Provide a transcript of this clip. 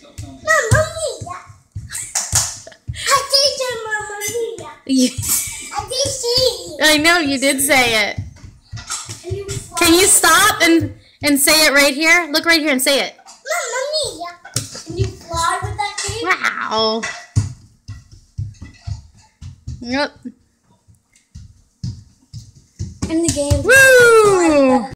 Mamma mia! I did say Mamma mia. I did say it. I know you did say it. Can you stop and say it right here? Look right here and say it. Mamma mia! Can you fly with that cape? Wow. Yep. In the game. Woo!